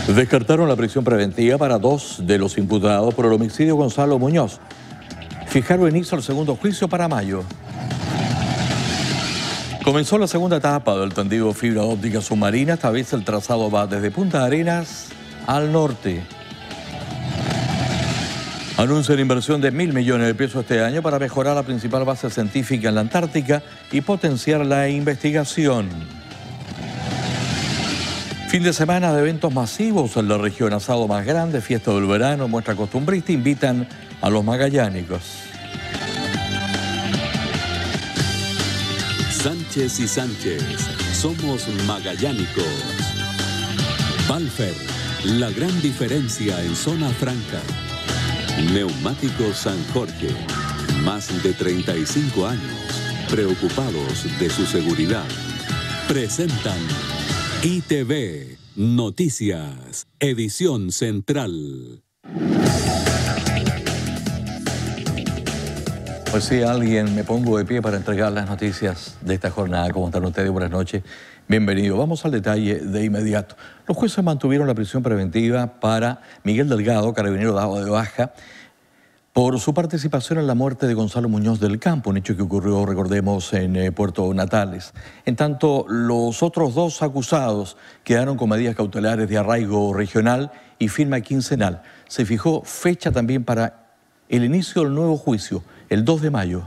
Descartaron la prisión preventiva para 2 de los imputados por el homicidio de Gonzalo Muñoz. Fijaron inicio al segundo juicio para mayo. Comenzó la segunda etapa del tendido de fibra óptica submarina. Esta vez el trazado va desde Punta Arenas al norte. Anuncian inversión de 1.000 millones de pesos este año para mejorar la principal base científica en la Antártica y potenciar la investigación. Fin de semana de eventos masivos en la región. Asado más grande, fiesta del verano, muestra costumbrista, invitan a los magallánicos. Sánchez y Sánchez, somos magallánicos. Valfer, la gran diferencia en zona franca. Neumáticos San Jorge, más de 35 años, preocupados de su seguridad. Presentan ITV Noticias, edición central. Pues sí, alguien me pongo de pie para entregar las noticias de esta jornada. ¿Cómo están ustedes? Buenas noches. Bienvenido. Vamos al detalle de inmediato. Los jueces mantuvieron la prisión preventiva para Miguel Delgado, carabinero dado de baja, por su participación en la muerte de Gonzalo Muñoz del Campo, un hecho que ocurrió, recordemos, en Puerto Natales. En tanto, los otros 2 acusados quedaron con medidas cautelares de arraigo regional y firma quincenal. Se fijó fecha también para el inicio del nuevo juicio, el 2 de mayo.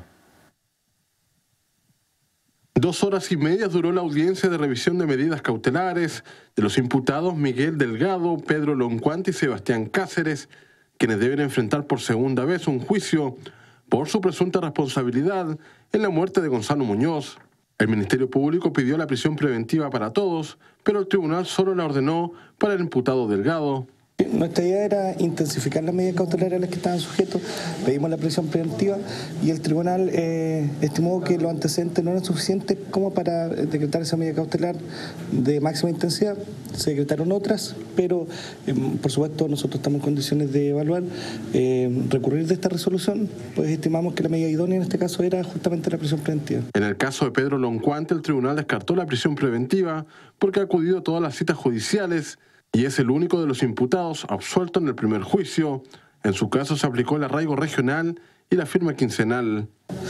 2 horas y media duró la audiencia de revisión de medidas cautelares de los imputados Miguel Delgado, Pedro Loncuante y Sebastián Cáceres, quienes deben enfrentar por segunda vez un juicio por su presunta responsabilidad en la muerte de Gonzalo Muñoz. El Ministerio Público pidió la prisión preventiva para todos, pero el tribunal solo la ordenó para el imputado Delgado. Nuestra idea era intensificar las medidas cautelares a las que estaban sujetos, pedimos la prisión preventiva y el tribunal estimó que los antecedentes no eran suficientes como para decretar esa medida cautelar de máxima intensidad. Se decretaron otras, pero por supuesto nosotros estamos en condiciones de evaluar, recurrir de esta resolución, pues estimamos que la medida idónea en este caso era justamente la prisión preventiva. En el caso de Pedro Loncuante, el tribunal descartó la prisión preventiva porque ha acudido a todas las citas judiciales y es el único de los imputados absuelto en el primer juicio. En su caso se aplicó el arraigo regional y la firma quincenal.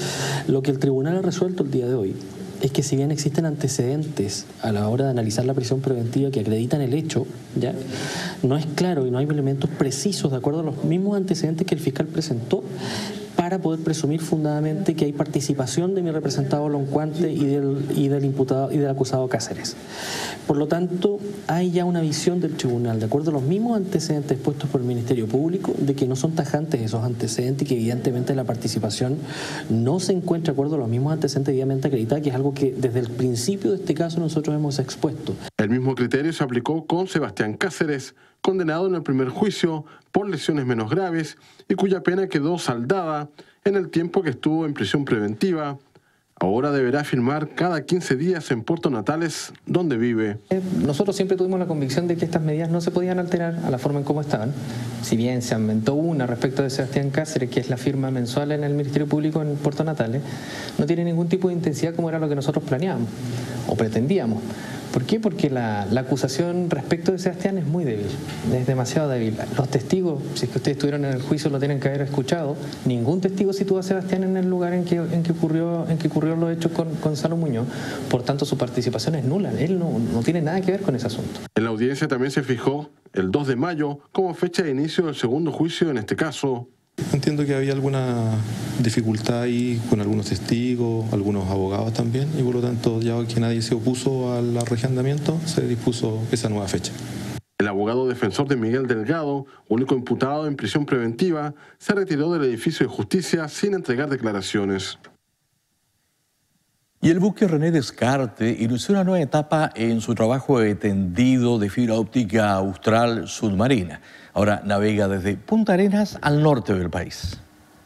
Lo que el tribunal ha resuelto el día de hoy es que si bien existen antecedentes a la hora de analizar la prisión preventiva que acreditan el hecho, ¿ya?, no es claro y no hay elementos precisos de acuerdo a los mismos antecedentes que el fiscal presentó para poder presumir fundadamente que hay participación de mi representado Loncuante y del imputado y del acusado Cáceres. Por lo tanto, hay ya una visión del tribunal, de acuerdo a los mismos antecedentes puestos por el Ministerio Público, de que no son tajantes esos antecedentes y que evidentemente la participación no se encuentra de acuerdo a los mismos antecedentes debidamente acreditados, que es algo que desde el principio de este caso nosotros hemos expuesto. El mismo criterio se aplicó con Sebastián Cáceres, condenado en el primer juicio por lesiones menos graves y cuya pena quedó saldada en el tiempo que estuvo en prisión preventiva. Ahora deberá firmar cada 15 días en Puerto Natales, donde vive. Nosotros siempre tuvimos la convicción de que estas medidas no se podían alterar a la forma en cómo estaban. Si bien se aumentó una respecto de Sebastián Cáceres, que es la firma mensual en el Ministerio Público en Puerto Natales, no tiene ningún tipo de intensidad como era lo que nosotros planeábamos o pretendíamos. ¿Por qué? Porque la acusación respecto de Sebastián es muy débil, es demasiado débil. Los testigos, si es que ustedes estuvieron en el juicio, lo tienen que haber escuchado. Ningún testigo situó a Sebastián en el lugar en que ocurrió los hechos con Gonzalo Muñoz. Por tanto, su participación es nula. Él no tiene nada que ver con ese asunto. En la audiencia también se fijó el 2 de mayo como fecha de inicio del segundo juicio en este caso. Entiendo que había alguna dificultad ahí con algunos testigos, algunos abogados también, y por lo tanto, ya que nadie se opuso al arrendamiento, se dispuso esa nueva fecha. El abogado defensor de Miguel Delgado, único imputado en prisión preventiva, se retiró del edificio de justicia sin entregar declaraciones. Y el buque René Descartes inició una nueva etapa en su trabajo de tendido de fibra óptica austral submarina. Ahora navega desde Punta Arenas al norte del país.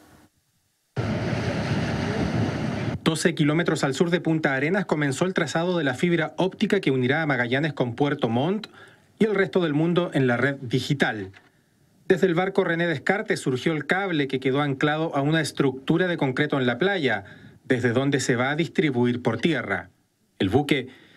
12 kilómetros al sur de Punta Arenas comenzó el trazado de la fibra óptica que unirá a Magallanes con Puerto Montt y el resto del mundo en la red digital. Desde el barco René Descartes surgió el cable que quedó anclado a una estructura de concreto en la playa, desde donde se va a distribuir por tierra. El buque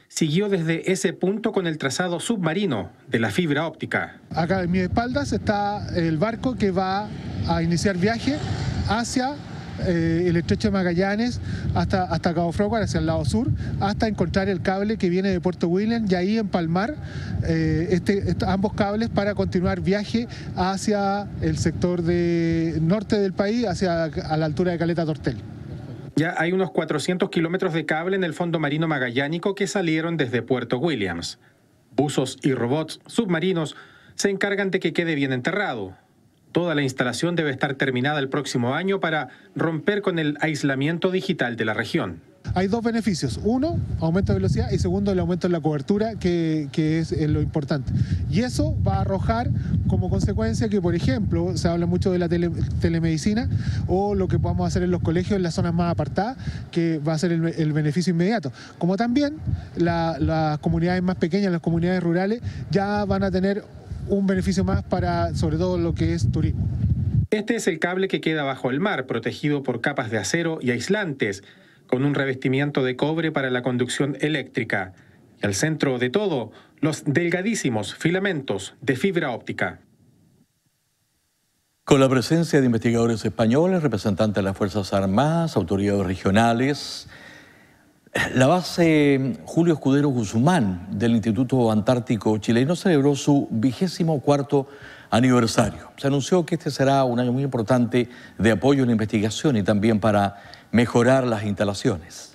siguió desde ese punto con el trazado submarino de la fibra óptica. Acá en mis espaldas está el barco que va a iniciar viaje hacia el estrecho de Magallanes hasta Cabo Frócar, hacia el lado sur, hasta encontrar el cable que viene de Puerto William y ahí empalmar ambos cables para continuar viaje hacia el sector norte del país, a la altura de Caleta Tortel. Ya hay unos 400 kilómetros de cable en el fondo marino magallánico que salieron desde Puerto Williams. Buzos y robots submarinos se encargan de que quede bien enterrado. Toda la instalación debe estar terminada el próximo año para romper con el aislamiento digital de la región. Hay dos beneficios. Uno, aumento de velocidad, y segundo, el aumento en la cobertura, que es lo importante. Y eso va a arrojar como consecuencia que, por ejemplo, se habla mucho de la telemedicina o lo que podamos hacer en los colegios en las zonas más apartadas, que va a ser el beneficio inmediato. Como también las comunidades más pequeñas, las comunidades rurales, ya van a tener un beneficio más para, sobre todo, lo que es turismo. Este es el cable que queda bajo el mar, protegido por capas de acero y aislantes, con un revestimiento de cobre para la conducción eléctrica. Y al centro de todo, los delgadísimos filamentos de fibra óptica. Con la presencia de investigadores españoles, representantes de las Fuerzas Armadas, autoridades regionales, la base Julio Escudero Guzmán del Instituto Antártico Chileno celebró su 24º aniversario. Se anunció que este será un año muy importante de apoyo en la investigación y también para mejorar las instalaciones.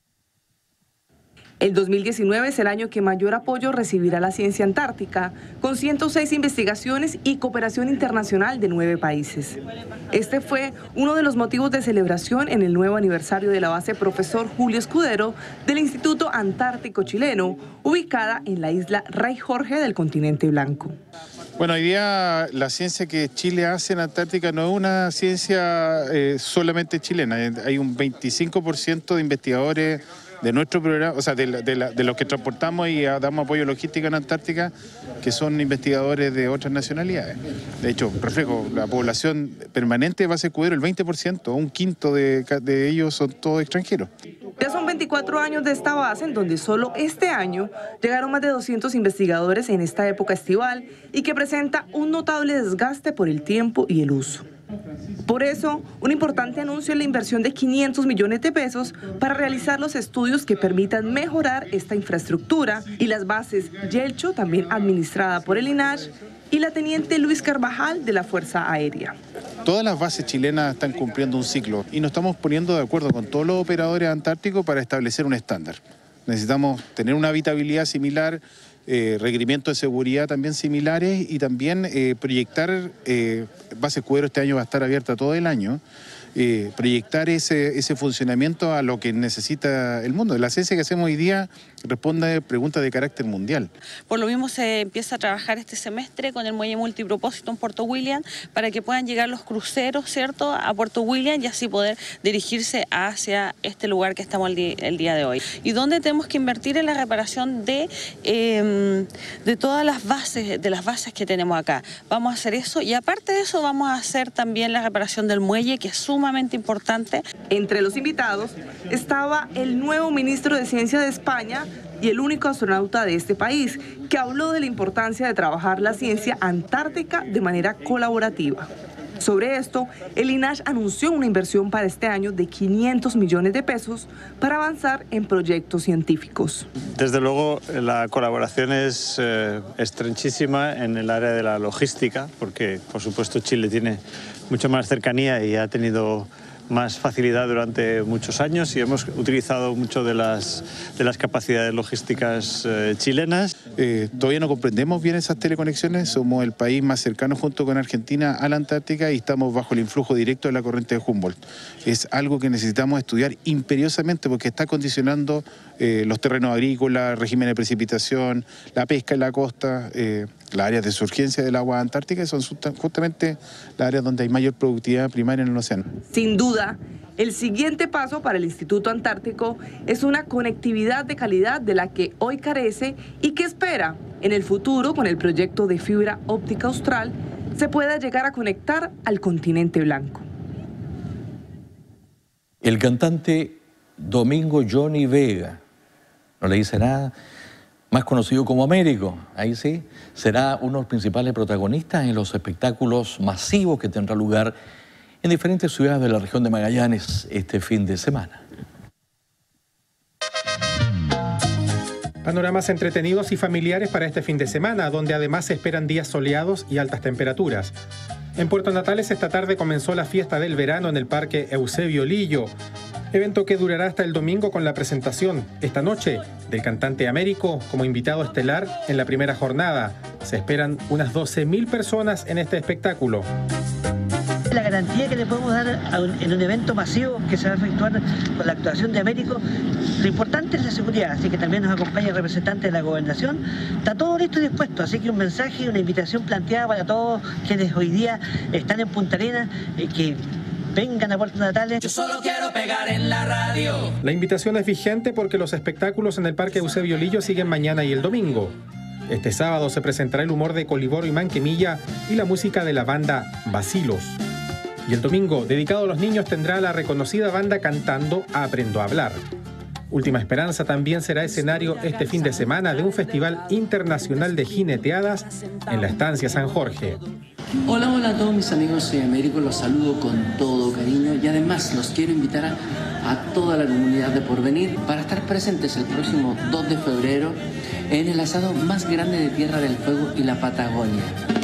El 2019 es el año que mayor apoyo recibirá la ciencia antártica, con 106 investigaciones y cooperación internacional de 9 países. Este fue uno de los motivos de celebración en el nuevo aniversario de la base Profesor Julio Escudero del Instituto Antártico Chileno, ubicada en la isla Rey Jorge del continente blanco. Bueno, hoy día la ciencia que Chile hace en Antártica no es una ciencia solamente chilena. Hay un 25% de investigadores de nuestro programa, o sea, de los que transportamos y damos apoyo logístico en Antártica, que son investigadores de otras nacionalidades. De hecho, reflejo, la población permanente de base Escudero, el 20%, un quinto de ellos son todos extranjeros. Ya son 24 años de esta base, en donde solo este año llegaron más de 200 investigadores en esta época estival y que presenta un notable desgaste por el tiempo y el uso. Por eso, un importante anuncio es la inversión de 500 millones de pesos para realizar los estudios que permitan mejorar esta infraestructura y las bases Yelcho, también administrada por el INACH, y la teniente Luis Carvajal de la Fuerza Aérea. Todas las bases chilenas están cumpliendo un ciclo y nos estamos poniendo de acuerdo con todos los operadores antárticos para establecer un estándar. Necesitamos tener una habitabilidad similar, requerimientos de seguridad también similares y también proyectar, base Escudero este año va a estar abierta todo el año, proyectar ese funcionamiento a lo que necesita el mundo. La ciencia que hacemos hoy día responde a preguntas de carácter mundial. Por lo mismo se empieza a trabajar este semestre con el muelle multipropósito en Puerto William para que puedan llegar los cruceros, ¿cierto?, a Puerto William y así poder dirigirse hacia este lugar que estamos el día de hoy. Y donde tenemos que invertir en la reparación de todas las bases que tenemos acá. Vamos a hacer eso y aparte de eso vamos a hacer también la reparación del muelle, que es sumamente importante. Entre los invitados estaba el nuevo ministro de Ciencia de España y el único astronauta de este país, que habló de la importancia de trabajar la ciencia antártica de manera colaborativa. Sobre esto, el INACH anunció una inversión para este año de 500 millones de pesos para avanzar en proyectos científicos. Desde luego, la colaboración es estrenchísima en el área de la logística, porque, por supuesto, Chile tiene mucha más cercanía y ha tenido más facilidad durante muchos años y hemos utilizado mucho de las capacidades logísticas chilenas. Todavía no comprendemos bien esas teleconexiones, somos el país más cercano junto con Argentina a la Antártica y estamos bajo el influjo directo de la corriente de Humboldt. Es algo que necesitamos estudiar imperiosamente porque está condicionando los terrenos agrícolas, régimen de precipitación, la pesca en la costa, las áreas de surgencia del agua antártica son justamente las áreas donde hay mayor productividad primaria en el océano. Sin duda, el siguiente paso para el Instituto Antártico es una conectividad de calidad de la que hoy carece y que espera en el futuro, con el proyecto de fibra óptica austral, se pueda llegar a conectar al continente blanco. El cantante Domingo Johnny Vega no le dice nada, más conocido como Américo, ahí sí, será uno de los principales protagonistas en los espectáculos masivos que tendrá lugar en diferentes ciudades de la región de Magallanes este fin de semana. Panoramas entretenidos y familiares para este fin de semana, donde además se esperan días soleados y altas temperaturas. En Puerto Natales esta tarde comenzó la fiesta del verano en el Parque Eusebio Lillo, evento que durará hasta el domingo con la presentación esta noche del cantante Américo como invitado estelar en la primera jornada. Se esperan unas 12.000 personas en este espectáculo. La garantía que le podemos dar en un evento masivo que se va a efectuar con la actuación de Américo, lo importante es la seguridad, así que también nos acompaña el representante de la gobernación. Está todo listo y dispuesto, así que un mensaje y una invitación planteada para todos quienes hoy día están en Punta Arenas, que vengan a Puerto Natales. Yo solo quiero pegar en la radio. La invitación es vigente porque los espectáculos en el Parque Eusebio Lillo siguen mañana y el domingo. Este sábado se presentará el humor de Coliboro y Manquemilla y la música de la banda Bacilos. Y el domingo, dedicado a los niños, tendrá la reconocida banda cantando Aprendo a Hablar. Última Esperanza también será escenario este fin de semana de un festival internacional de jineteadas en la Estancia San Jorge. Hola, hola a todos mis amigos, soy Américo, los saludo con todo cariño y además los quiero invitar a toda la comunidad de Porvenir para estar presentes el próximo 2 de febrero en el asado más grande de Tierra del Fuego y la Patagonia.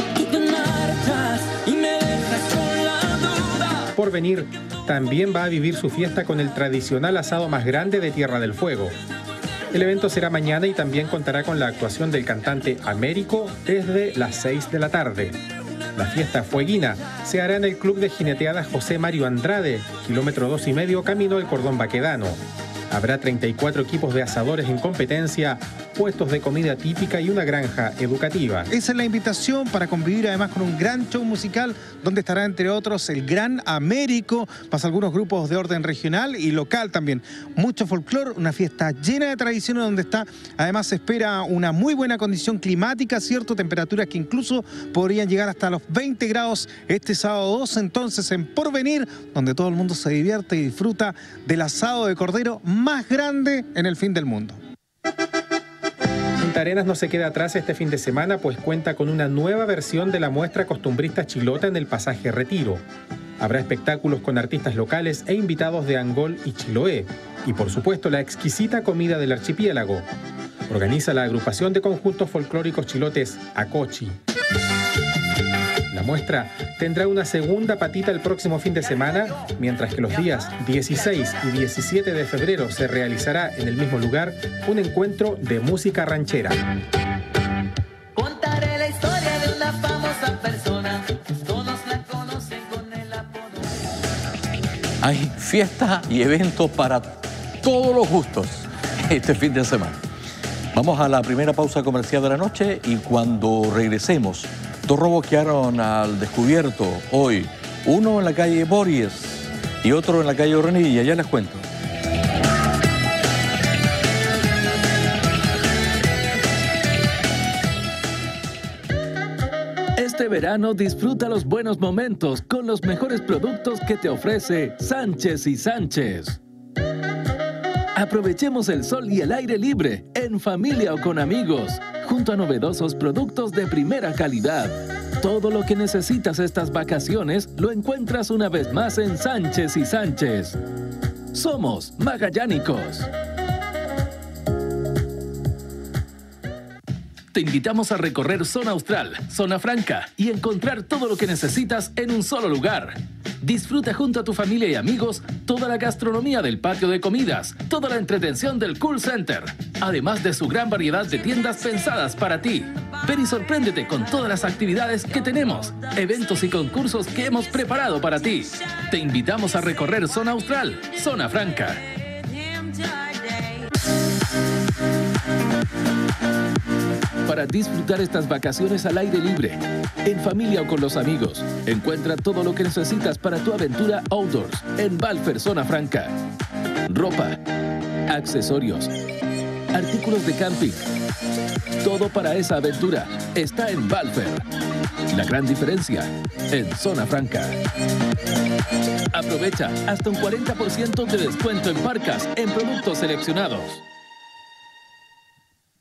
Porvenir también va a vivir su fiesta con el tradicional asado más grande de Tierra del Fuego. El evento será mañana y también contará con la actuación del cantante Américo desde las 6 de la tarde. La fiesta fueguina se hará en el Club de Jineteadas José Mario Andrade, kilómetro 2,5 camino del Cordón Baquedano. Habrá 34 equipos de asadores en competencia, puestos de comida típica y una granja educativa. Esa es la invitación para convivir además con un gran show musical donde estará entre otros el Gran Américo, más algunos grupos de orden regional y local también. Mucho folclore, una fiesta llena de tradiciones donde está, además se espera una muy buena condición climática, ¿cierto? Temperaturas que incluso podrían llegar hasta los 20 grados este sábado 2, entonces en Porvenir, donde todo el mundo se divierte y disfruta del asado de cordero más grande en el fin del mundo. Punta Arenas no se queda atrás este fin de semana, pues cuenta con una nueva versión de la muestra costumbrista chilota en el pasaje Retiro. Habrá espectáculos con artistas locales e invitados de Angol y Chiloé. Y por supuesto la exquisita comida del archipiélago. Organiza la agrupación de conjuntos folclóricos chilotes Acochi. La muestra tendrá una segunda patita el próximo fin de semana, mientras que los días 16 y 17 de febrero se realizará en el mismo lugar un encuentro de música ranchera. Contaré la historia de una famosa persona, todos la conocen con el apodo. Hay fiestas y eventos para todos los gustos este fin de semana. Vamos a la primera pausa comercial de la noche y cuando regresemos, 2 robos quedaron al descubierto hoy. Uno en la calle Borges y otro en la calle Ornilla. Ya les cuento. Este verano disfruta los buenos momentos con los mejores productos que te ofrece Sánchez y Sánchez. Aprovechemos el sol y el aire libre, en familia o con amigos, junto a novedosos productos de primera calidad. Todo lo que necesitas estas vacaciones lo encuentras una vez más en Sánchez y Sánchez. Somos magallánicos. Te invitamos a recorrer Zona Austral, Zona Franca y encontrar todo lo que necesitas en un solo lugar. Disfruta junto a tu familia y amigos toda la gastronomía del patio de comidas, toda la entretención del Cool Center, además de su gran variedad de tiendas pensadas para ti. Ven y sorpréndete con todas las actividades que tenemos, eventos y concursos que hemos preparado para ti. Te invitamos a recorrer Zona Austral, Zona Franca. Para disfrutar estas vacaciones al aire libre, en familia o con los amigos, encuentra todo lo que necesitas para tu aventura outdoors en Balfer Zona Franca. Ropa, accesorios, artículos de camping. Todo para esa aventura está en Balfer. La gran diferencia en Zona Franca. Aprovecha hasta un 40% de descuento en marcas en productos seleccionados.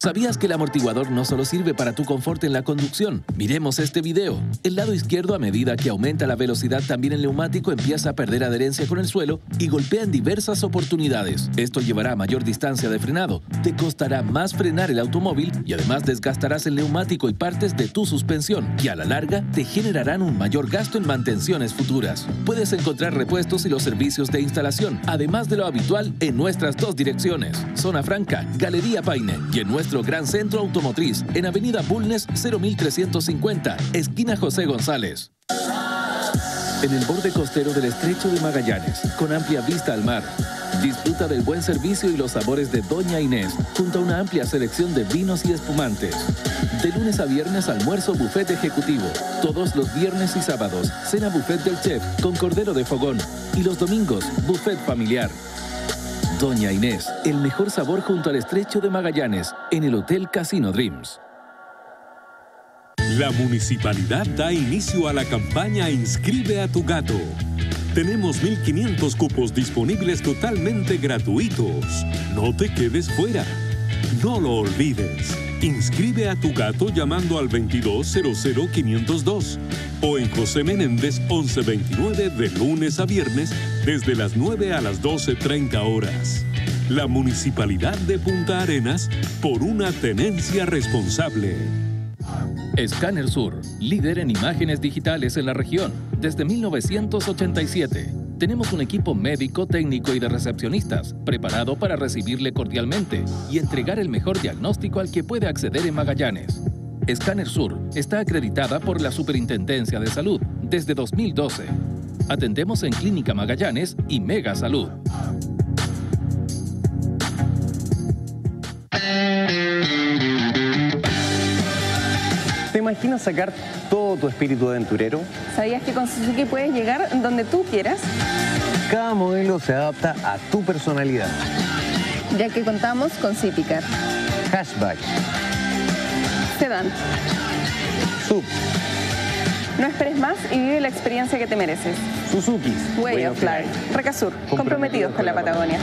¿Sabías que el amortiguador no solo sirve para tu confort en la conducción? Miremos este video. El lado izquierdo, a medida que aumenta la velocidad, también el neumático empieza a perder adherencia con el suelo y golpea en diversas oportunidades. Esto llevará a mayor distancia de frenado, te costará más frenar el automóvil y además desgastarás el neumático y partes de tu suspensión, que a la larga te generarán un mayor gasto en mantenciones futuras. Puedes encontrar repuestos y los servicios de instalación, además de lo habitual, en nuestras dos direcciones: Zona Franca, Galería Paine, y en nuestro gran centro automotriz en Avenida Bulnes 01350, esquina José González. En el borde costero del Estrecho de Magallanes, con amplia vista al mar, disfruta del buen servicio y los sabores de Doña Inés, junto a una amplia selección de vinos y espumantes. De lunes a viernes, almuerzo buffet ejecutivo. Todos los viernes y sábados, cena buffet del chef con cordero de fogón. Y los domingos, buffet familiar. Doña Inés, el mejor sabor junto al Estrecho de Magallanes, en el Hotel Casino Dreams. La municipalidad da inicio a la campaña Inscribe a tu gato. Tenemos 1.500 cupos disponibles totalmente gratuitos. No te quedes fuera. No lo olvides. Inscribe a tu gato llamando al 2200-502 o en José Menéndez 1129 de lunes a viernes desde las 9 a las 12:30 horas. La Municipalidad de Punta Arenas, por una tenencia responsable. Escáner Sur, líder en imágenes digitales en la región, desde 1987. Tenemos un equipo médico, técnico y de recepcionistas, preparado para recibirle cordialmente y entregar el mejor diagnóstico al que puede acceder en Magallanes. Escáner Sur está acreditada por la Superintendencia de Salud desde 2012. Atendemos en Clínica Magallanes y Mega Salud. ¿Te imaginas sacar todo tu espíritu aventurero? ¿Sabías que con Suzuki puedes llegar donde tú quieras? Cada modelo se adapta a tu personalidad. Ya que contamos con Citycar, Hatchback, Sedan, Sub. No esperes más y vive la experiencia que te mereces. Suzuki, Way of Life. Recasur, comprometidos con la Patagonia.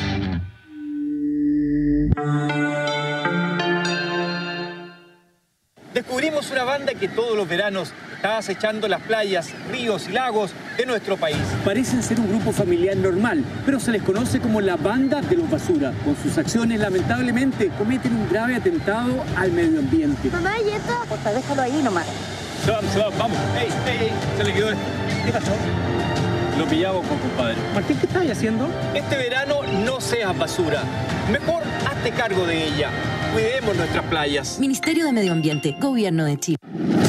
Descubrimos una banda que todos los veranos está acechando las playas, ríos y lagos de nuestro país. Parecen ser un grupo familiar normal, pero se les conoce como la banda de los basura. Con sus acciones, lamentablemente, cometen un grave atentado al medio ambiente. Mamá, ¿y esto? Porfa, déjalo ahí nomás. Se va, vamos. ¡Ey! Se le quedó esto. ¿Qué pasó? Lo pillamos con compadre. Martín, ¿qué estás haciendo? Este verano no seas basura. Mejor hazte cargo de ella. Cuidemos nuestras playas. Ministerio de Medio Ambiente, Gobierno de Chile.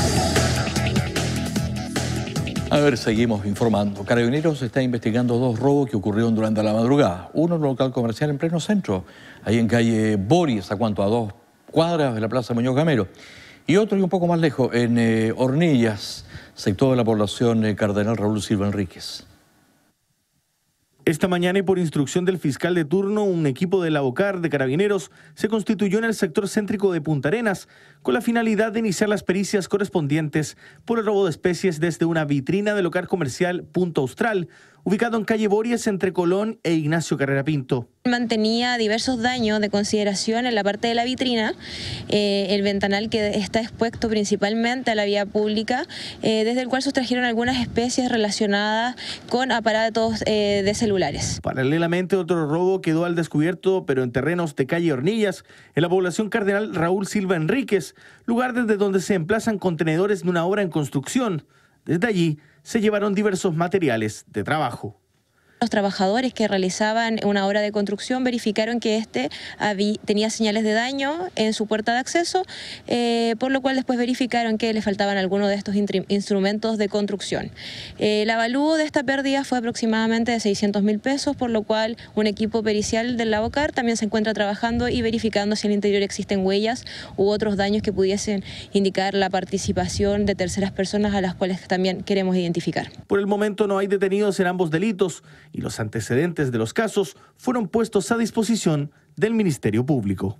A ver, seguimos informando. Carabineros está investigando 2 robos que ocurrieron durante la madrugada. Uno en un local comercial en pleno centro, ahí en calle Boris, a 2 cuadras de la Plaza Muñoz Gamero. Y otro y un poco más lejos, en Hornillas, sector de la población Cardenal Raúl Silva Enríquez. Esta mañana y por instrucción del fiscal de turno, un equipo de la BOCAR de Carabineros se constituyó en el sector céntrico de Punta Arenas con la finalidad de iniciar las pericias correspondientes por el robo de especies desde una vitrina del local comercial Punto Austral, ubicado en calle Bories entre Colón e Ignacio Carrera Pinto. Mantenía diversos daños de consideración en la parte de la vitrina, el ventanal que está expuesto principalmente a la vía pública, desde el cual sustrajeron algunas especies relacionadas con aparatos de celulares. Paralelamente, otro robo quedó al descubierto, pero en terrenos de calle Hornillas, en la población Cardenal Raúl Silva Enríquez, lugar desde donde se emplazan contenedores de una obra en construcción. Desde allí se llevaron diversos materiales de trabajo. Los trabajadores que realizaban una obra de construcción verificaron que tenía señales de daño en su puerta de acceso, por lo cual después verificaron que le faltaban algunos de estos instrumentos de construcción. El avalúo de esta pérdida fue aproximadamente de 600.000 pesos, por lo cual un equipo pericial del LABOCAR también se encuentra trabajando y verificando si en el interior existen huellas u otros daños que pudiesen indicar la participación de terceras personas a las cuales también queremos identificar. Por el momento no hay detenidos en ambos delitos y los antecedentes de los casos fueron puestos a disposición del Ministerio Público.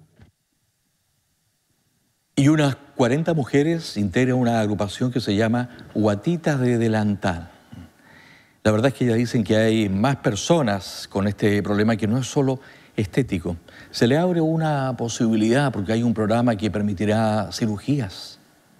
Y unas 40 mujeres integran una agrupación que se llama Guatitas de Delantal. La verdad es que ellas dicen que hay más personas con este problema, que no es solo estético. ¿Se le abre una posibilidad porque hay un programa que permitirá cirugías?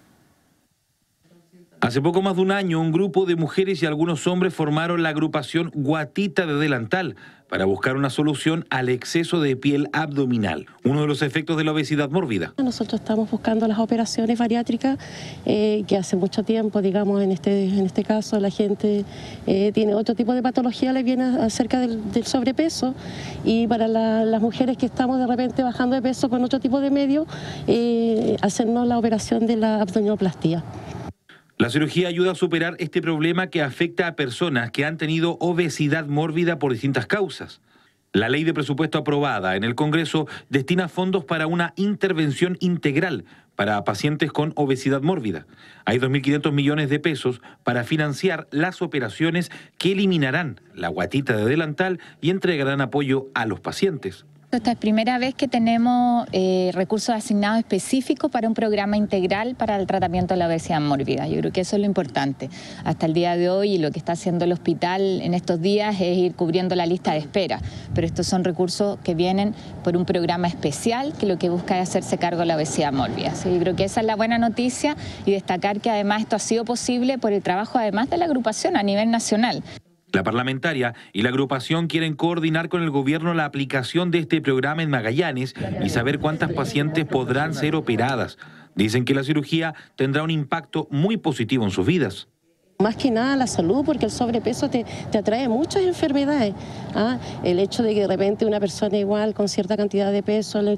Hace poco más de un año, un grupo de mujeres y algunos hombres formaron la agrupación Guatita de Delantal para buscar una solución al exceso de piel abdominal, uno de los efectos de la obesidad mórbida. Nosotros estamos buscando las operaciones bariátricas que hace mucho tiempo, digamos, en este caso la gente tiene otro tipo de patología, le viene acerca del sobrepeso, y para las mujeres que estamos de repente bajando de peso con otro tipo de medio, hacernos la operación de la abdominoplastía. La cirugía ayuda a superar este problema que afecta a personas que han tenido obesidad mórbida por distintas causas. La ley de presupuesto aprobada en el Congreso destina fondos para una intervención integral para pacientes con obesidad mórbida. Hay 2.500 millones de pesos para financiar las operaciones que eliminarán la guatita de delantal y entregarán apoyo a los pacientes. Esta es la primera vez que tenemos recursos asignados específicos para un programa integral para el tratamiento de la obesidad mórbida. Yo creo que eso es lo importante. Hasta el día de hoy, lo que está haciendo el hospital en estos días es ir cubriendo la lista de espera. Pero estos son recursos que vienen por un programa especial que lo que busca es hacerse cargo de la obesidad mórbida. ¿Sí? Yo creo que esa es la buena noticia, y destacar que además esto ha sido posible por el trabajo además de la agrupación a nivel nacional. La parlamentaria y la agrupación quieren coordinar con el gobierno la aplicación de este programa en Magallanes y saber cuántas pacientes podrán ser operadas. Dicen que la cirugía tendrá un impacto muy positivo en sus vidas. Más que nada la salud, porque el sobrepeso te atrae muchas enfermedades. El hecho de que de repente una persona igual con cierta cantidad de peso le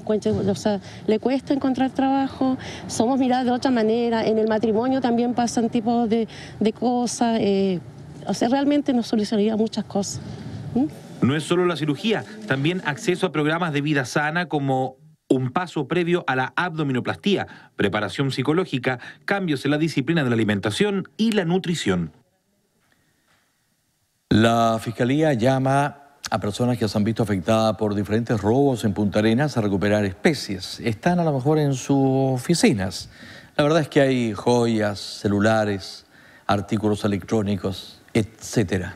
cuesta encontrar trabajo, somos miradas de otra manera, en el matrimonio también pasan tipos de cosas. O sea, realmente nos solucionaría muchas cosas. No es solo la cirugía, también acceso a programas de vida sana como un paso previo a la abdominoplastía, preparación psicológica, cambios en la disciplina de la alimentación y la nutrición. La Fiscalía llama a personas que se han visto afectadas por diferentes robos en Punta Arenas a recuperar especies. Están a lo mejor en sus oficinas. La verdad es que hay joyas, celulares, artículos electrónicos, etcétera.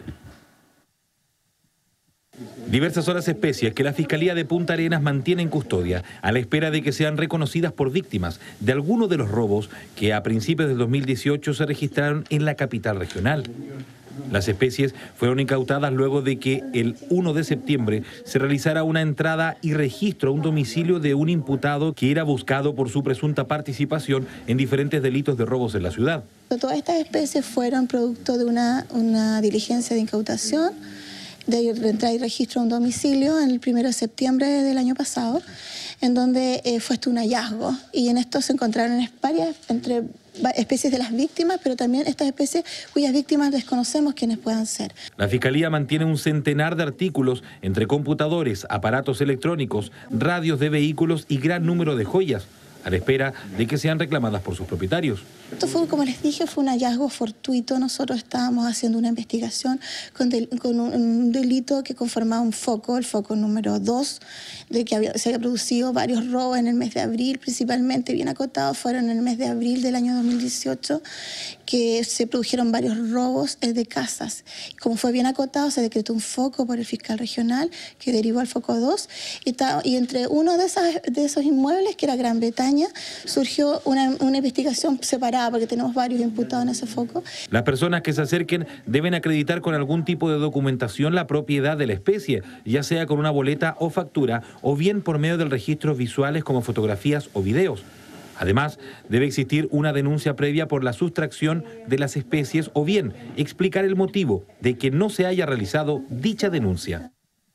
Diversas son las especies que la Fiscalía de Punta Arenas mantiene en custodia a la espera de que sean reconocidas por víctimas de alguno de los robos que a principios del 2018 se registraron en la capital regional. Las especies fueron incautadas luego de que el 1 de septiembre se realizara una entrada y registro a un domicilio de un imputado que era buscado por su presunta participación en diferentes delitos de robos en la ciudad. Todas estas especies fueron producto de una diligencia de incautación, de entrada y registro a un domicilio en el 1 de septiembre del año pasado, en donde fue un hallazgo, y en esto se encontraron varias entre especies de las víctimas, pero también estas especies cuyas víctimas desconocemos quiénes puedan ser. La Fiscalía mantiene un centenar de artículos entre computadores, aparatos electrónicos, radios de vehículos y gran número de joyas, a la espera de que sean reclamadas por sus propietarios. Esto fue, como les dije, fue un hallazgo fortuito. Nosotros estábamos haciendo una investigación con un delito que conformaba un foco, el foco número 2, de que se había producido varios robos en el mes de abril, principalmente bien acotados, fueron en el mes de abril del año 2018, que se produjeron varios robos de casas. Como fue bien acotado, se decretó un foco por el fiscal regional que derivó al foco 2, y entre uno de esos inmuebles, que era Gran Bretaña, surgió una investigación separada, porque tenemos varios imputados en ese foco. Las personas que se acerquen deben acreditar con algún tipo de documentación la propiedad de la especie, ya sea con una boleta o factura, o bien por medio de registros visuales como fotografías o videos. Además, debe existir una denuncia previa por la sustracción de las especies, o bien explicar el motivo de que no se haya realizado dicha denuncia.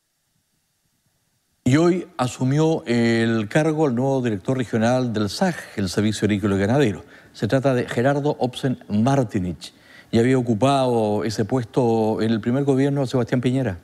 Y hoy asumió el cargo el nuevo director regional del SAG, el Servicio Agrícola y Ganadero. Se trata de Gerardo Opsen-Martinich. Y había ocupado ese puesto en el primer gobierno de Sebastián Piñera.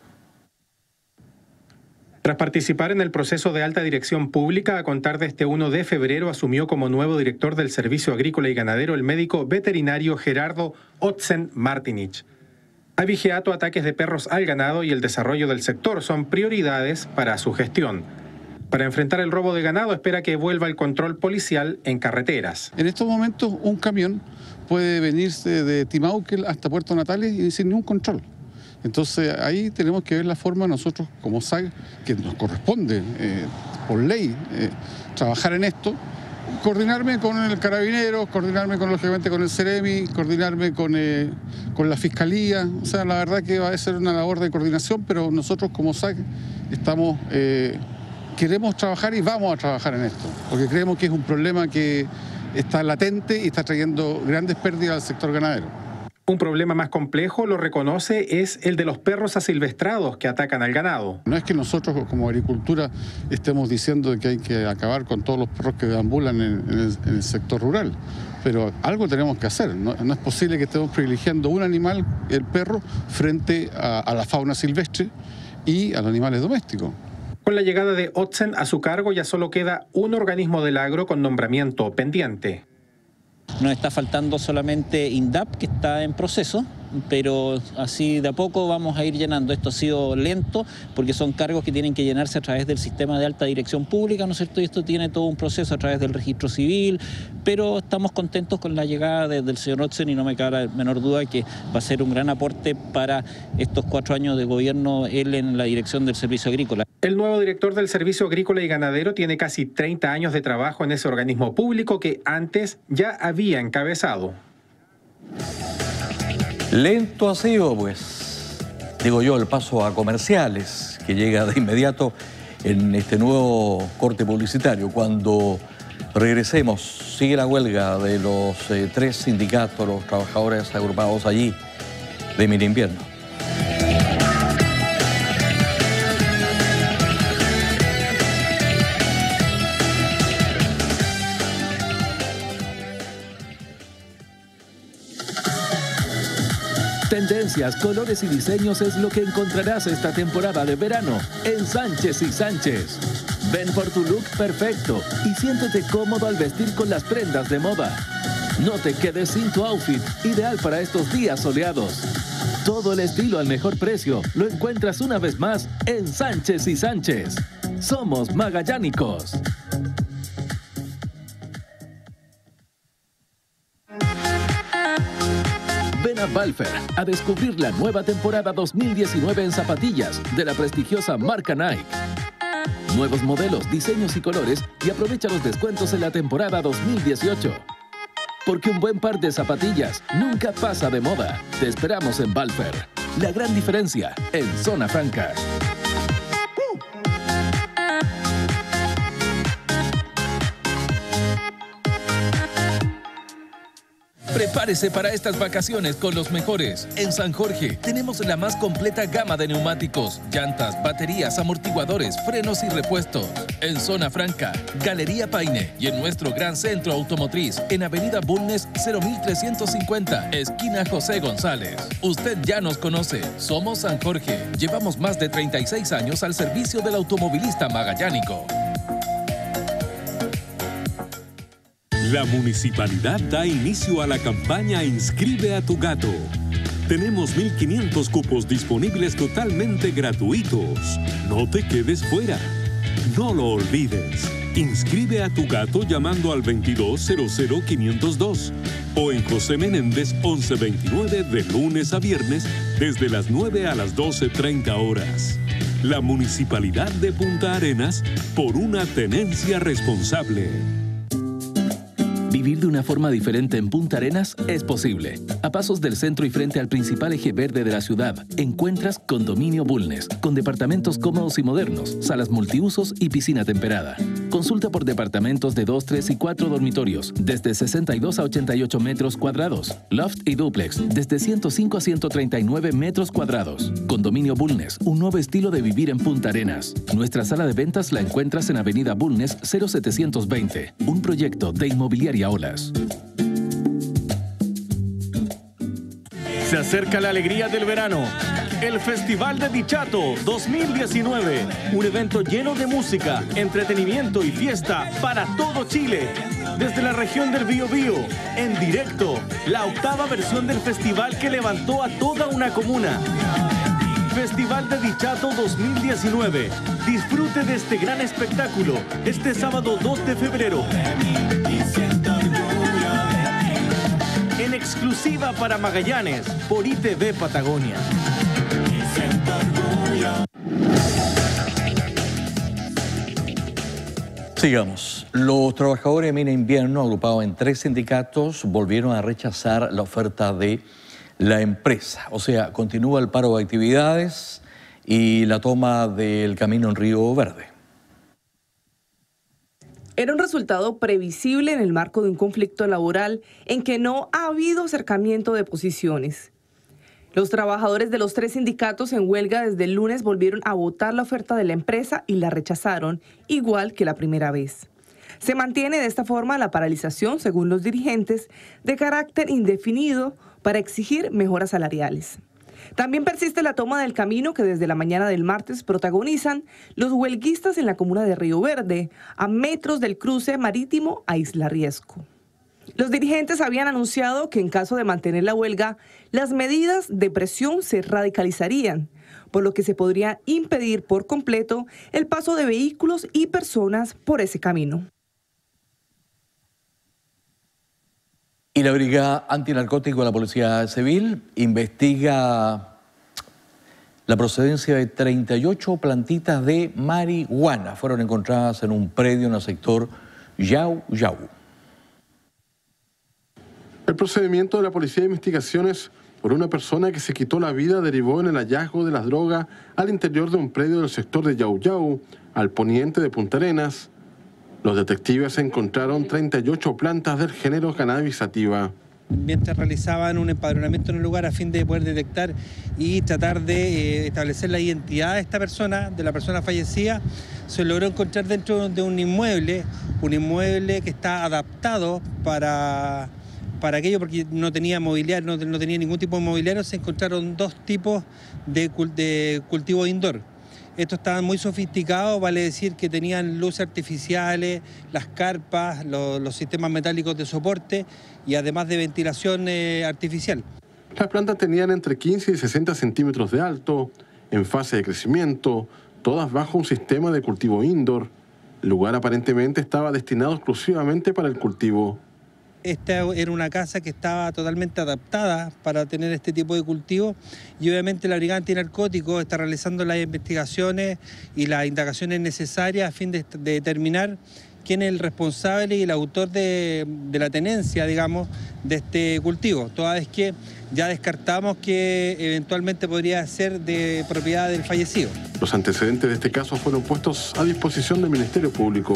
Tras participar en el proceso de alta dirección pública, a contar de este 1 de febrero asumió como nuevo director del Servicio Agrícola y Ganadero el médico veterinario Gerardo Opsen-Martinich. Abigeato, ataques de perros al ganado y el desarrollo del sector son prioridades para su gestión. Para enfrentar el robo de ganado, espera que vuelva el control policial en carreteras. En estos momentos, un camión puede venirse de Timauquel hasta Puerto Natales y sin ningún control. Entonces ahí tenemos que ver la forma nosotros como SAG, que nos corresponde por ley trabajar en esto, coordinarme con el Carabineros, coordinarme lógicamente con el Ceremi, coordinarme con la Fiscalía. O sea, la verdad que va a ser una labor de coordinación, pero nosotros como SAC queremos trabajar y vamos a trabajar en esto, porque creemos que es un problema que está latente y está trayendo grandes pérdidas al sector ganadero. Un problema más complejo, lo reconoce, es el de los perros asilvestrados que atacan al ganado. No es que nosotros como agricultura estemos diciendo que hay que acabar con todos los perros que deambulan en el sector rural, pero algo tenemos que hacer. No es posible que estemos privilegiando un animal, el perro, frente a la fauna silvestre y a los animales domésticos. Con la llegada de Otzen a su cargo ya solo queda un organismo del agro con nombramiento pendiente. Nos está faltando solamente INDAP, que está en proceso, pero así de a poco vamos a ir llenando. Esto ha sido lento porque son cargos que tienen que llenarse a través del sistema de alta dirección pública, ¿no es cierto? Y esto tiene todo un proceso a través del registro civil, pero estamos contentos con la llegada del señor Otzen y no me cabe la menor duda que va a ser un gran aporte para estos 4 años de gobierno él en la dirección del servicio agrícola. El nuevo director del Servicio Agrícola y Ganadero tiene casi 30 años de trabajo en ese organismo público que antes ya había encabezado. Lento ha sido, pues, digo yo, el paso a comerciales que llega de inmediato en este nuevo corte publicitario. Cuando regresemos, sigue la huelga de los 3 sindicatos, los trabajadores agrupados allí de Mini Invierno. Tendencias, colores y diseños es lo que encontrarás esta temporada de verano en Sánchez y Sánchez. Ven por tu look perfecto y siéntete cómodo al vestir con las prendas de moda. No te quedes sin tu outfit, ideal para estos días soleados. Todo el estilo al mejor precio lo encuentras una vez más en Sánchez y Sánchez. Somos magallánicos. Ven a Balfer a descubrir la nueva temporada 2019 en zapatillas de la prestigiosa marca Nike. Nuevos modelos, diseños y colores y aprovecha los descuentos en la temporada 2018. Porque un buen par de zapatillas nunca pasa de moda. Te esperamos en Balfer. La gran diferencia en Zona Franca. Prepárese para estas vacaciones con los mejores. En San Jorge tenemos la más completa gama de neumáticos, llantas, baterías, amortiguadores, frenos y repuestos. En Zona Franca, Galería Paine y en nuestro gran centro automotriz, en Avenida Bulnes 0350, esquina José González. Usted ya nos conoce, somos San Jorge. Llevamos más de 36 años al servicio del automovilista magallánico. La municipalidad da inicio a la campaña Inscribe a tu gato. Tenemos 1.500 cupos disponibles totalmente gratuitos. No te quedes fuera. No lo olvides. Inscribe a tu gato llamando al 2200-502 o en José Menéndez 1129 de lunes a viernes desde las 9 a las 12:30 horas. La Municipalidad de Punta Arenas por una tenencia responsable. Vivir de una forma diferente en Punta Arenas es posible. A pasos del centro y frente al principal eje verde de la ciudad, encuentras Condominio Bulnes, con departamentos cómodos y modernos, salas multiusos y piscina temperada. Consulta por departamentos de 2, 3 y 4 dormitorios, desde 62 a 88 metros cuadrados. Loft y duplex, desde 105 a 139 metros cuadrados. Condominio Bulnes, un nuevo estilo de vivir en Punta Arenas. Nuestra sala de ventas la encuentras en Avenida Bulnes 0720, un proyecto de Inmobiliaria Olas. Se acerca la alegría del verano. El Festival de Dichato 2019. Un evento lleno de música, entretenimiento y fiesta para todo Chile. Desde la región del Biobío, en directo, la 8ª versión del festival que levantó a toda una comuna. Festival de Dichato 2019. Disfrute de este gran espectáculo este sábado 2 de febrero. En exclusiva para Magallanes por ITV Patagonia. Sigamos. Los trabajadores de Mina Invierno, agrupados en 3 sindicatos, volvieron a rechazar la oferta de la empresa. O sea, continúa el paro de actividades y la toma del camino en Río Verde. Era un resultado previsible en el marco de un conflicto laboral en que no ha habido acercamiento de posiciones. Los trabajadores de los 3 sindicatos en huelga desde el lunes volvieron a votar la oferta de la empresa y la rechazaron, igual que la primera vez. Se mantiene de esta forma la paralización, según los dirigentes, de carácter indefinido para exigir mejoras salariales. También persiste la toma del camino que desde la mañana del martes protagonizan los huelguistas en la comuna de Río Verde, a metros del cruce marítimo a Isla Riesco. Los dirigentes habían anunciado que en caso de mantener la huelga, las medidas de presión se radicalizarían, por lo que se podría impedir por completo el paso de vehículos y personas por ese camino. Y la Brigada Antinarcótico de la Policía Civil investiga la procedencia de 38 plantitas de marihuana. Fueron encontradas en un predio en el sector Yau Yau. El procedimiento de la Policía de Investigaciones por una persona que se quitó la vida derivó en el hallazgo de las drogas al interior de un predio del sector de Yau Yau, al poniente de Punta Arenas. Los detectives encontraron 38 plantas del género Cannabis sativa. Mientras realizaban un empadronamiento en el lugar a fin de poder detectar y tratar de establecer la identidad de esta persona, de la persona fallecida, se logró encontrar dentro de un inmueble que está adaptado para aquello, porque no tenía mobiliario, no tenía ningún tipo de mobiliario. Se encontraron 2 tipos de cultivo indoor. Estos estaban muy sofisticados, vale decir que tenían luces artificiales, las carpas, los sistemas metálicos de soporte y además de ventilación artificial. Las plantas tenían entre 15 y 60 centímetros de alto, en fase de crecimiento, todas bajo un sistema de cultivo indoor. El lugar aparentemente estaba destinado exclusivamente para el cultivo. Esta era una casa que estaba totalmente adaptada para tener este tipo de cultivo y obviamente la Brigada Antinarcóticos está realizando las investigaciones y las indagaciones necesarias a fin de determinar quién es el responsable y el autor de la tenencia, digamos, de este cultivo, toda vez que ya descartamos que eventualmente podría ser de propiedad del fallecido. Los antecedentes de este caso fueron puestos a disposición del Ministerio Público.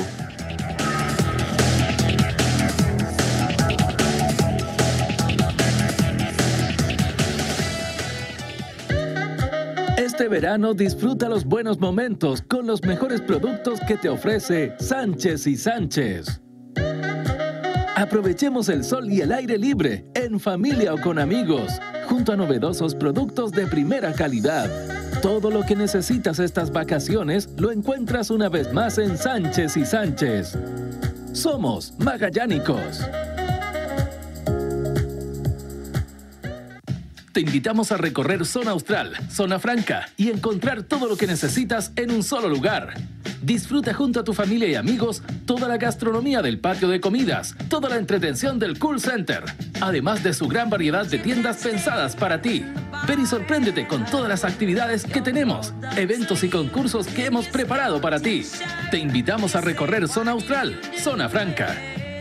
Este verano disfruta los buenos momentos con los mejores productos que te ofrece Sánchez y Sánchez. Aprovechemos el sol y el aire libre, en familia o con amigos, junto a novedosos productos de primera calidad. Todo lo que necesitas estas vacaciones lo encuentras una vez más en Sánchez y Sánchez. Somos magallánicos. Te invitamos a recorrer Zona Austral, Zona Franca y encontrar todo lo que necesitas en un solo lugar. Disfruta junto a tu familia y amigos toda la gastronomía del patio de comidas, toda la entretención del Cool Center, además de su gran variedad de tiendas pensadas para ti. Ven y sorpréndete con todas las actividades que tenemos, eventos y concursos que hemos preparado para ti. Te invitamos a recorrer Zona Austral, Zona Franca.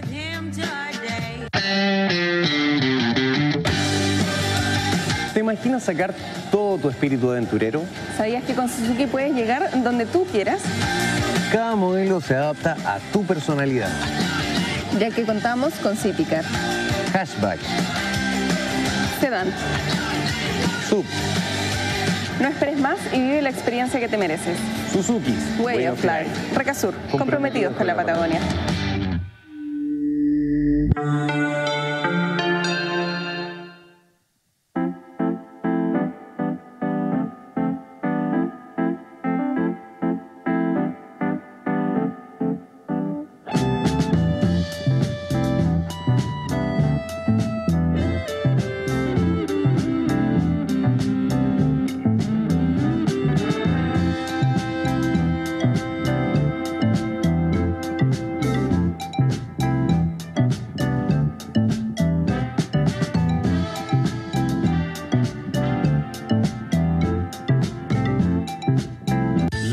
¿Te imaginas sacar todo tu espíritu aventurero? ¿Sabías que con Suzuki puedes llegar donde tú quieras? Cada modelo se adapta a tu personalidad. Ya que contamos con Citycar, Hatchback, Sedan, Sub. No esperes más y vive la experiencia que te mereces. Suzuki, Way of Life. Recasur, comprometidos con la Patagonia.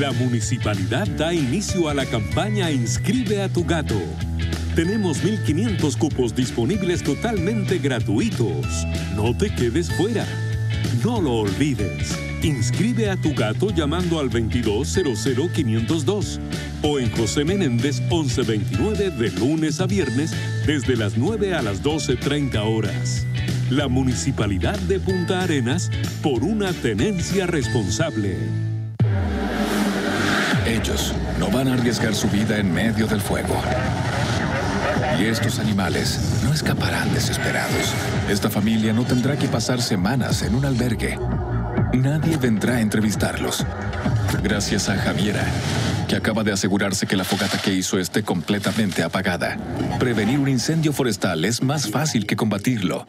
La municipalidad da inicio a la campaña Inscribe a tu gato. Tenemos 1.500 cupos disponibles totalmente gratuitos. No te quedes fuera. No lo olvides. Inscribe a tu gato llamando al 2200-502 o en José Menéndez 1129 de lunes a viernes desde las 9 a las 12:30 horas. La Municipalidad de Punta Arenas por una tenencia responsable. Ellos no van a arriesgar su vida en medio del fuego. Y estos animales no escaparán desesperados. Esta familia no tendrá que pasar semanas en un albergue. Nadie vendrá a entrevistarlos. Gracias a Javiera, que acaba de asegurarse que la fogata que hizo esté completamente apagada. Prevenir un incendio forestal es más fácil que combatirlo.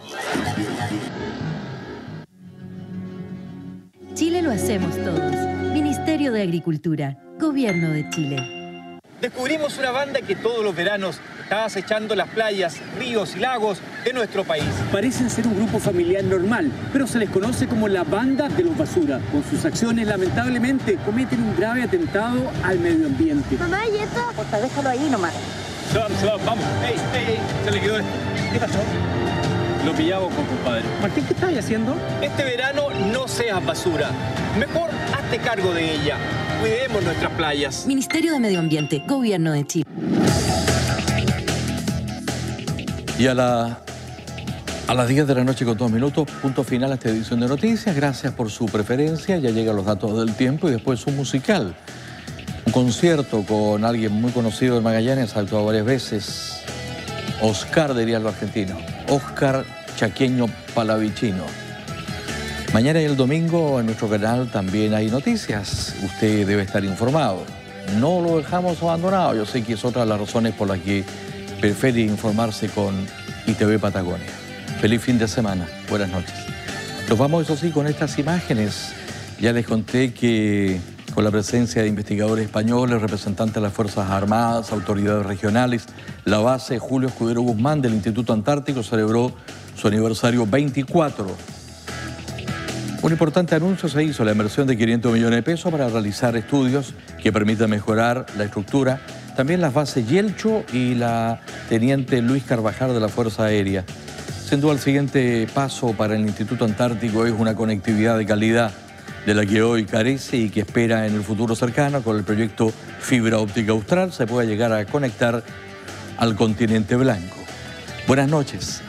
Chile lo hacemos todos. Ministerio de Agricultura, Gobierno de Chile. Descubrimos una banda que todos los veranos está acechando las playas, ríos y lagos de nuestro país. Parecen ser un grupo familiar normal, pero se les conoce como la banda de los basura. Con sus acciones, lamentablemente, cometen un grave atentado al medio ambiente. Mamá, ¿y esto? Porfa, déjalo ahí nomás. Se va, vamos. ¡Ey! Se le quedó esto. ¿Qué pasó? Lo pillamos con compadre. Martín, ¿qué estás haciendo? Este verano no seas basura. Mejor hazte cargo de ella. Cuidemos nuestras playas. Ministerio de Medio Ambiente, Gobierno de Chile. Y a las 10 de la noche con 2 minutos, punto final a esta edición de noticias. Gracias por su preferencia. Ya llegan los datos del tiempo y después un musical. Un concierto con alguien muy conocido de Magallanes, ha actuado varias veces. Oscar, dirían los argentinos. Oscar Chaqueño Palavicino. Mañana y el domingo en nuestro canal también hay noticias. Usted debe estar informado. No lo dejamos abandonado. Yo sé que es otra de las razones por las que prefiere informarse con ITV Patagonia. Feliz fin de semana. Buenas noches. Nos vamos, eso sí, con estas imágenes. Ya les conté que con la presencia de investigadores españoles, representantes de las Fuerzas Armadas, autoridades regionales, la base Julio Escudero Guzmán del Instituto Antártico celebró su aniversario 24. Un importante anuncio se hizo, la inversión de 500 millones de pesos para realizar estudios que permitan mejorar la estructura. También las bases Yelcho y la Teniente Luis Carvajal de la Fuerza Aérea. Sin duda el siguiente paso para el Instituto Antártico es una conectividad de calidad de la que hoy carece y que espera en el futuro cercano. Con el proyecto Fibra Óptica Austral se pueda llegar a conectar al continente blanco. Buenas noches.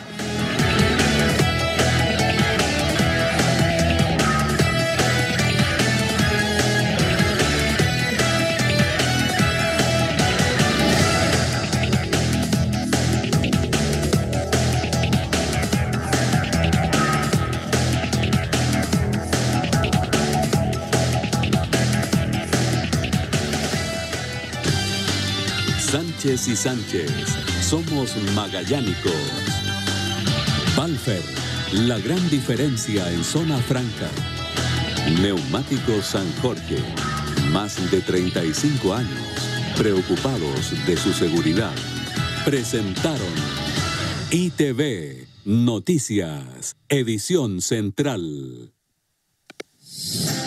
Sánchez y Sánchez, somos magallánicos. Balfer, la gran diferencia en zona franca. Neumáticos San Jorge, más de 35 años, preocupados de su seguridad. Presentaron ITV Noticias, edición central.